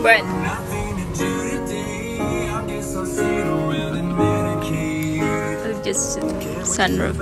But it's just sunroof.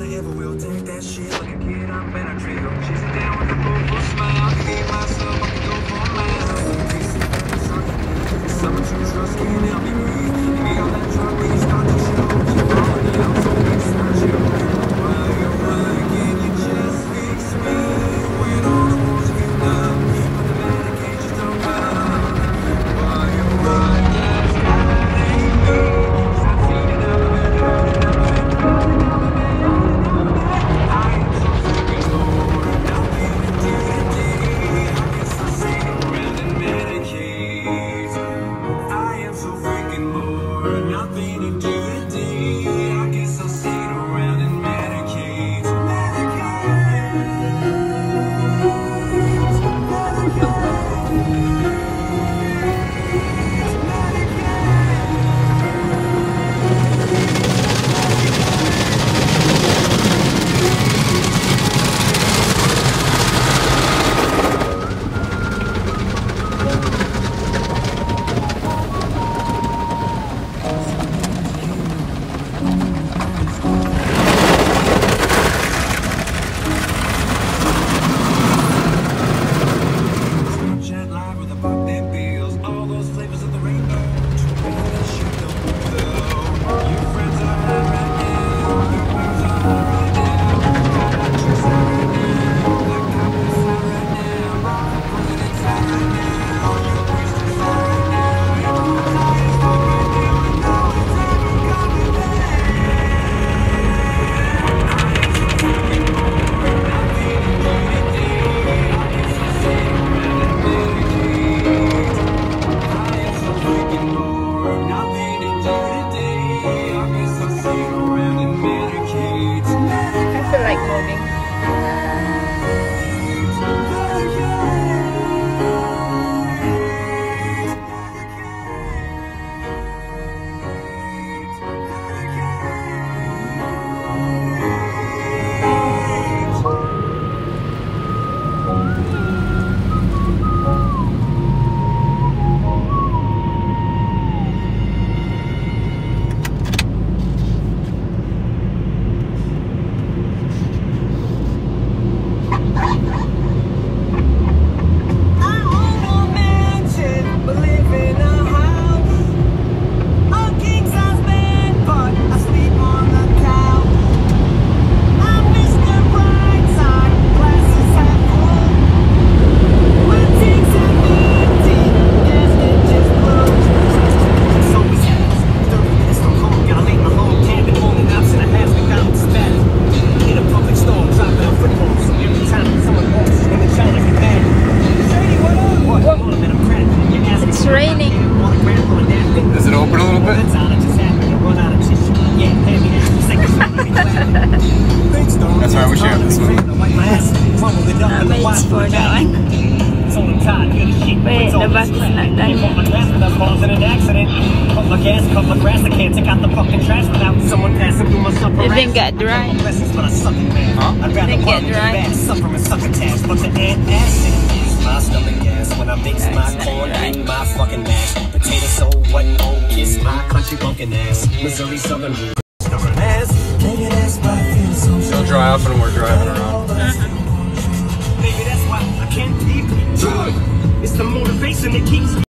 That's why I wish you had this one. Waits for that one. Wait, the bus is not done yet. It didn't get dry. Huh? It didn't get dry. My stomach gas when I mix my corn and my fucking mash. Potato so what? Oh, kiss my country bumpkin ass. Missouri Southern stubborn ass. It'll dry off when we're driving around. Maybe that's why I can't leave. It's the motivation that keeps me.